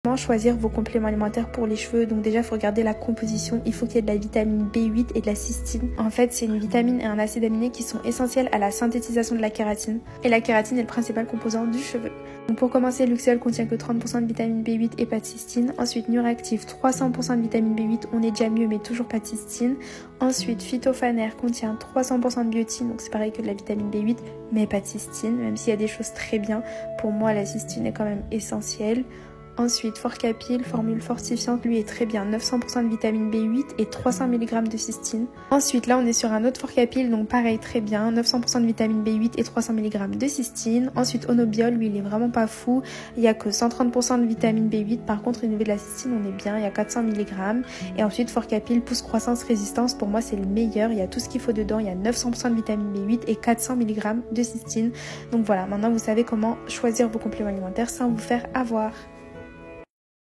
Comment choisir vos compléments alimentaires pour les cheveux? Donc déjà, il faut regarder la composition. Il faut qu'il y ait de la vitamine B8 et de la cystine. En fait, c'est une vitamine et un acide aminé qui sont essentiels à la synthétisation de la kératine. Et la kératine est le principal composant du cheveu. Donc pour commencer, Luxéol contient que 30% de vitamine B8 et pas de cystine. Ensuite, Nuractive, 300% de vitamine B8, on est déjà mieux mais toujours pas de cystine. Ensuite, Phytophaner contient 300% de biotine, donc c'est pareil que de la vitamine B8, mais pas de cystine, même s'il y a des choses très bien. Pour moi, la cystine est quand même essentielle. Ensuite, Forcapil, formule fortifiante, lui est très bien, 900% de vitamine B8 et 300 mg de cystine. Ensuite, là on est sur un autre Forcapil, donc pareil, très bien, 900% de vitamine B8 et 300 mg de cystine. Ensuite, Onobiol, lui il est vraiment pas fou, il y a que 130% de vitamine B8, par contre au niveau de la cystine on est bien, il y a 400 mg. Et ensuite, Forcapil, pousse croissance résistance, pour moi c'est le meilleur, il y a tout ce qu'il faut dedans, il y a 900% de vitamine B8 et 400 mg de cystine. Donc voilà, maintenant vous savez comment choisir vos compléments alimentaires sans vous faire avoir.